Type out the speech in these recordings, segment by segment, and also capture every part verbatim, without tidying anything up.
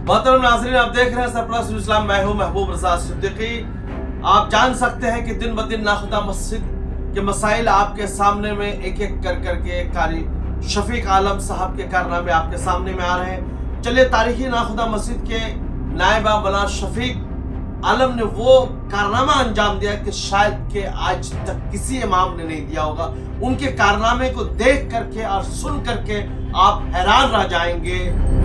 मोहतरम नाज़रीन, आप देख रहे हैं सरप्लस इस्लाम। मैं हूं महबूब रज़ा सिद्दीकी। आप जान सकते हैं कि दिन ब दिन नाखुदा मस्जिद के मसाइल आपके सामने में एक एक कर करके कारी शफीक आलम साहब के कारनामे आपके सामने में आ रहे हैं। चलिए, तारीखी नाखुदा मस्जिद के नायब मौलाना शफीक आलम ने वो कारनामा अंजाम दिया कि शायद के आज तक किसी इमाम ने नहीं दिया होगा। उनके कारनामे को देख करके और सुन करके आप हैरान रह जाएंगे।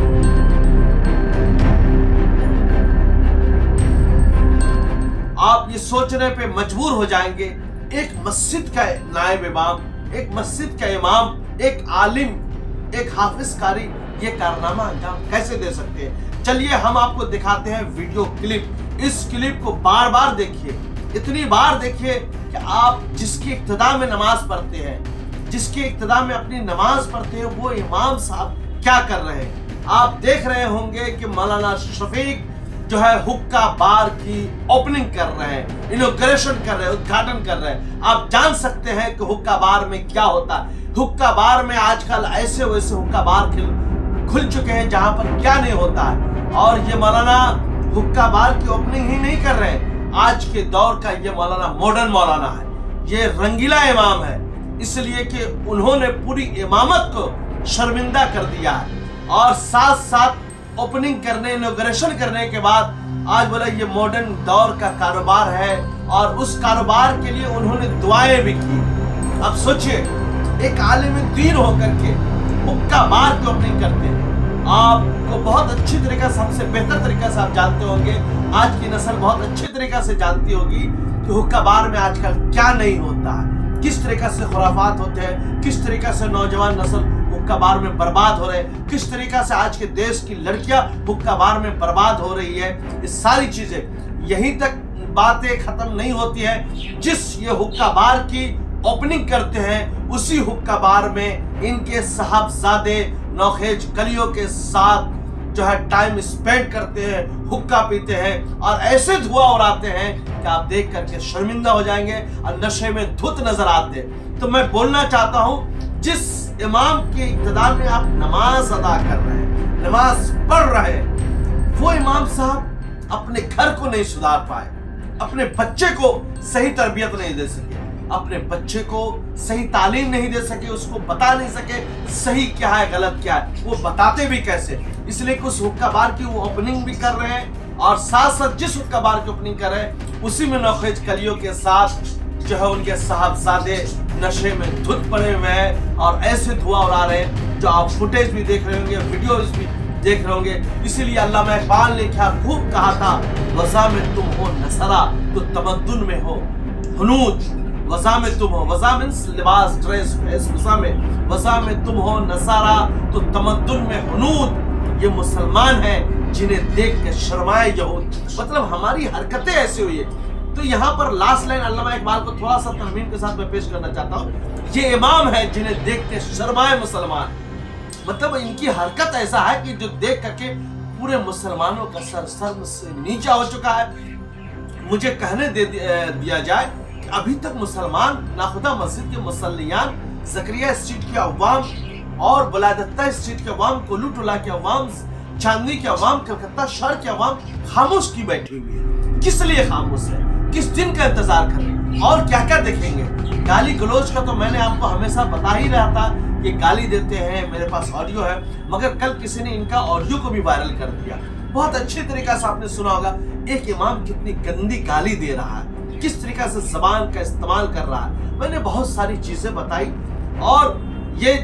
आप ये सोचने पे मजबूर हो जाएंगे, एक मस्जिद का नायब इमाम, एक मस्जिद का इमाम, एक आलिम, एक हाफिज कारी ये कारनामा अंजाम कैसे दे सकते हैं। चलिए, हम आपको दिखाते हैं वीडियो क्लिप। इस क्लिप को बार बार देखिए, इतनी बार देखिए कि आप जिसकी इक्तदा में नमाज पढ़ते हैं, जिसकी इक्तदा में अपनी नमाज पढ़ते हैं, वो इमाम साहब क्या कर रहे हैं। आप देख रहे होंगे कि मौलाना शफीक जो है हुक्का बार की ओपनिंग कर रहे हैं, इनॉग्रेशन कर रहे हैं, उद्घाटन कर रहे हैं। आप जान सकते हैं कि हुक्का बार में क्या होता है। हुक्का बार में आजकल ऐसे वैसे हुक्का बार खुल चुके हैं जहां पर क्या नहीं होता है। और ये मौलाना हुक्का बार की ओपनिंग ही नहीं कर रहे हैं, आज के दौर का ये मौलाना मॉडर्न मौलाना है, ये रंगीला इमाम है, इसलिए कि उन्होंने पूरी इमामत को शर्मिंदा कर दिया है। और साथ साथ ओपनिंग करने, इनॉग्रेशन करने के बाद आज बोला ये मॉडर्न दौर का कारोबार है, और उस कारोबार के लिए उन्होंने दुआएं भी की। अब सोचिए, एक आलिम दीन होकर के हुक्का बार की ओपनिंग करते हैं। आपको बहुत अच्छी तरीके से, सबसे बेहतर तरीके से आप जानते होंगे, आज की नस्ल बहुत अच्छी तरीके से जानती होगी कि हुक्का बार में आजकल क्या नहीं होता है, किस तरीके से खुराफात होते हैं, किस तरीके से नौजवान नस्ल हुक्का बार में बर्बाद हो रहे हैं, किस तरीके से आज के देश की लड़कियां हुक्का बार में बर्बाद हो रही है। ये सारी चीजें, यहीं तक बातें खत्म नहीं होती है। जिस ये हुक्का बार की ओपनिंग करते हैं, उसी हुक्का बार में इनके साहबजादे नौखेज कलियों के साथ जो है टाइम स्पेंड करते हैं, हुक्का पीते हैं और ऐसे धुआं उड़ाते हैं कि आप देख करके शर्मिंदा हो जाएंगे और नशे में धुत नजर आते हैं। तो मैं बोलना चाहता हूं, जिस इमाम की इक्तदा में आप नमाज अदा कर रहे हैं, नमाज पढ़ रहे हैं, वो इमाम साहब अपने घर को नहीं सुधार पाए, अपने बच्चे को सही तरबियत नहीं दे सके, अपने बच्चे को सही तालीम नहीं दे सके, उसको बता नहीं सके सही क्या है गलत क्या है। वो बताते भी कैसे, इसलिए कि उस हुक्का बार की वो ओपनिंग भी कर रहे हैं, और साथ साथ जिस हुक्का बार की ओपनिंग कर रहे हैं उसी में नौखेज कलियों के साथ जो है उनके साहबजादे नशे में धुत पड़े हुए हैं और ऐसे धुआं उड़ा रहे हैं, जो आप फुटेज भी देख रहे होंगे, वीडियोज भी देख रहे होंगे। इसीलिए अल्लामा इकबाल ने क्या खूब कहा था, वज़ा में तुम हो नसरा तो तमद्दुन में हो हुनूद। वज़ा में तुम हो, वज़ा मीन्स लिबास, ड्रेस, वेशभूषा में, वज़ा में तुम हो नसारा तो तमद्दुन में हुनूद। ये मुसलमान हैं जिन्हें देख के शर्माए यहूद, मतलब हमारी हरकतें ऐसी हुई है। तो यहाँ पर लास्ट लाइन अल्लामा इकबाल को थोड़ा सा तरमीम के साथ मैं पेश करना चाहता हूँ। ये इमाम है जिन्हें देख के शर्माए मुसलमान, मतलब इनकी हरकत ऐसा है कि जो देख करके पूरे मुसलमानों का सर सर से नीचा हो चुका है। मुझे कहने दे दिया जाए कि अभी तक मुसलमान नाखुदा मस्जिद के मुसल्लियान, ज़करिया स्ट्रीट के अवाम और बुलादत्ता स्ट्रीट के अवाम, कोलूटोला के अवाम, चांदनी के अवाम, कलकत्ता शहर के अवाम खामोश की बैठी हुई है। किस लिए खामोश है, किस दिन का इंतजार कर रहे हैं और क्या क्या देखेंगे। गाली गलौज का तो मैंने आपको हमेशा बता ही रहा था कि गाली देते हैं, मेरे पास ऑडियो है, मगर कल किसी ने इनका ऑडियो को भी वायरल कर दिया। बहुत अच्छी तरीके से आपने सुना होगा एक इमाम कितनी गंदी गाली दे रहा है, किस तरीके से जबान का इस्तेमाल कर रहा है। मैंने बहुत सारी चीजें बताई, और ये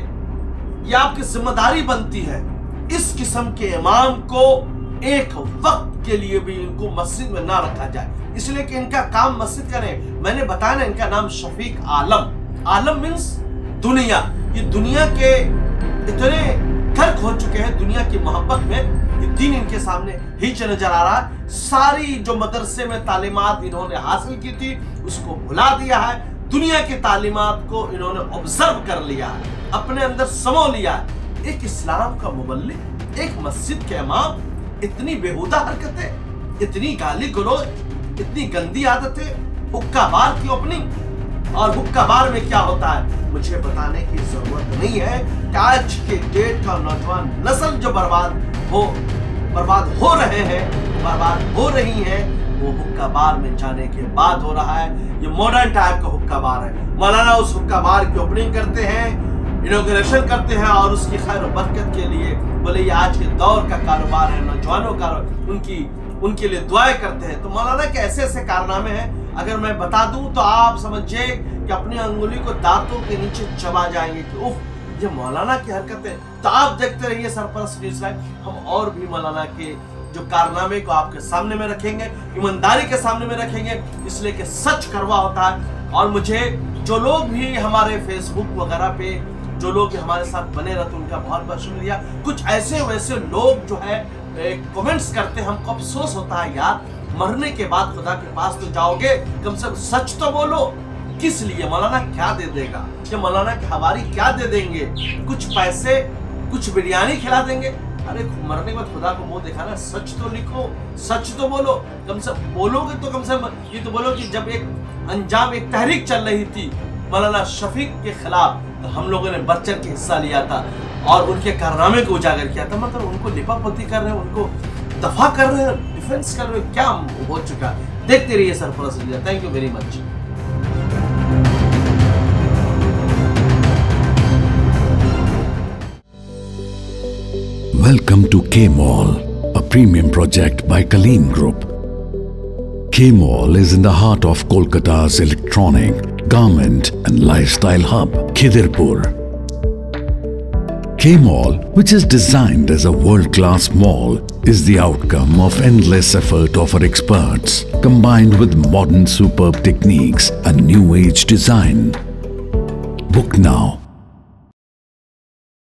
ये आपकी जिम्मेदारी बनती है इस किस्म के इमाम को एक वक्त के लिए भी इनको मस्जिद में ना रखा जाए, इसलिए कि इनका काम मस्जिद का नहीं। मैंने बताया ना, इनका नाम शफीक आलम, आलम मीन्स दुनिया। ये दुनिया के इतने गर्क हो चुके हैं दुनिया की मोहब्बत में, ये दीन इनके सामने हिच नजर आ रहा है। सारी जो मदरसे में तालीमात इन्होंने हासिल की थी उसको भुला दिया है, दुनिया की तालीमात को इन्होंने ऑब्जर्व कर लिया है, अपने अंदर समो लिया है। एक इस्लाम का मुबल्लिग, एक मस्जिद के इमाम, इतनी बेहुदा हरकतें, इतनी गाली गलौज, इतनी गंदी आदतें, हुक्का बार की ओपनिंग। और हुक्का बार में क्या होता है मुझे बताने की जरूरत नहीं है कि आज के डेट का नौजवान नस्ल जो बर्बाद हो बर्बाद हो रहे हैं, बर्बाद हो रही हैं, वो हुक्का बार में जाने के बाद हो रहा है। ये मॉडर्न टाइप का हुक्का बार है। मौलाना उस हुक्का बार की ओपनिंग करते हैं, इनॉग्रेशन करते हैं और उसकी खैर और बरकत के लिए बोले ये आज के दौर का कारोबार है, नौजवानों का उनकी उनके लिए दुआएं करते हैं। तो मौलाना के ऐसे ऐसे कारनामे हैं, अगर मैं बता दूं तो आप समझिए कि अपनी अंगुली को दांतों के नीचे चबा जाएंगे कि उफ ये मौलाना की हरकतें। तो आप देखते रहिए सरपरस्त न्यूज़ लाइव, हम और भी मौलाना के जो कारनामे को आपके सामने में रखेंगे, ईमानदारी के सामने में रखेंगे, इसलिए कि सच करवा होता है। और मुझे जो लोग भी हमारे फेसबुक वगैरह पे जो लोग हमारे साथ बने रहते उनका बहुत बहुत शुक्रिया। कुछ ऐसे वैसे लोग जो है कमेंट्स करते हैं, हमको अफसोस होता है यार, मरने के बाद खुदा के पास तो जाओगे, कम से कम सच तो बोलो। किस लिए? मौलाना क्या दे देगा? ये मौलाना की हवारी क्या दे देंगे? कुछ पैसे, कुछ बिरयानी खिला देंगे? अरे मरने के बाद खुदा को मुंह दिखाना, सच तो लिखो, सच तो बोलो। कम से कम बोलोगे तो कम से कम ये तो बोलो कि जब एक अंजाम एक तहरीक चल रही थी मौलाना शफीक के खिलाफ, तो हम लोगों ने बढ़ चढ़ के हिस्सा लिया था और उनके कारनामे को उजागर किया था। मतलब उनको लिपापोती कर रहे हैं, उनको दफा कर रहे हैं, डिफेंस कर रहे हैं, क्या हो चुका है। देखते रहिए Sarfaraz. Thank you very much. Welcome to K-Mall, a premium project by Kaleem Group. K-Mall is in the heart of Kolkata's electronic, garment and lifestyle hub, Khidirpur. K-Mall, which is designed as a world-class mall, is the outcome of endless effort of our experts, combined with modern superb techniques and new age design. Book now